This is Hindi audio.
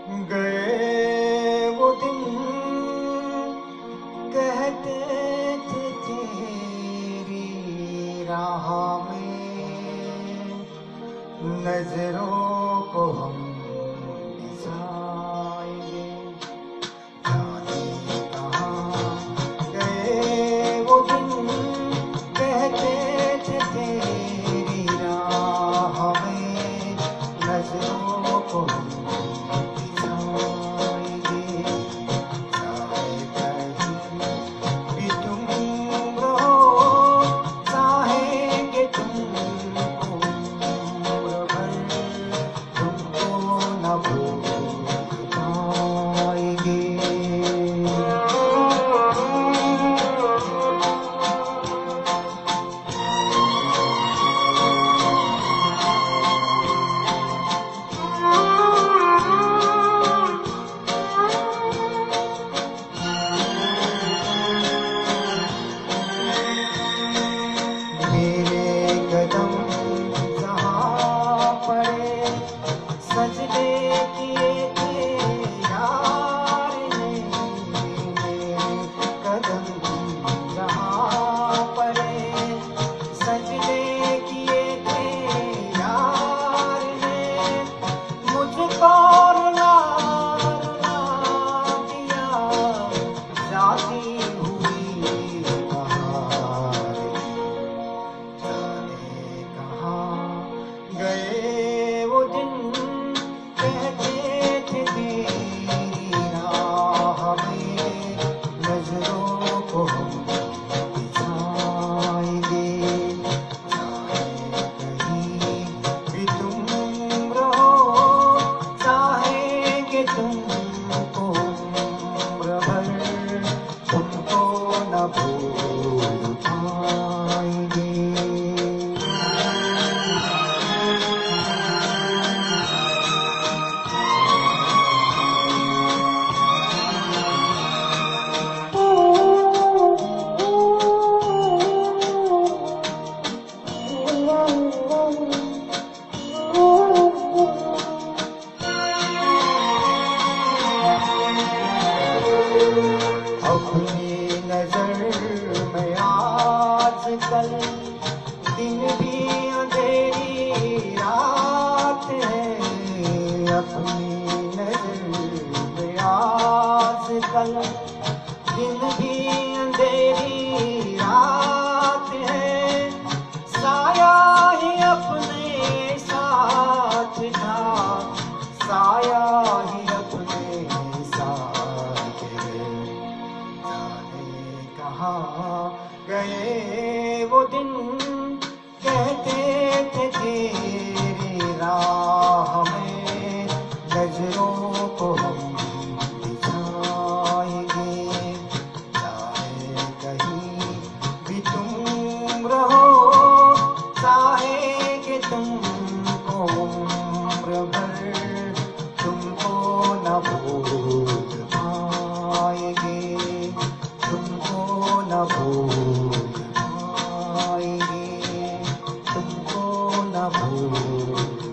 गए वो दिन कहते थे तेरी राह में नजरों को हम बिछाएंगे। जाने कहाँ गए वो दिन कहते थे तेरी राह में नजरों को हम कल दिन भी अंधेरी रात है। अपनी नजर में आजकल दिन भी अंधेरी रात है। साया ही अपने साथ था, साया ही अपने साथ है। जाने कहाँ गए वो दिन कहते थे तेरी राह में नजरों को हम बिछाएंगे। चाहे कहीं भी तुम रहो, चाहेंगे तुमको उम्र भर, तुमको न भूल पाएंगे, तुमको न भूल पाएंगे, तुमको न भूल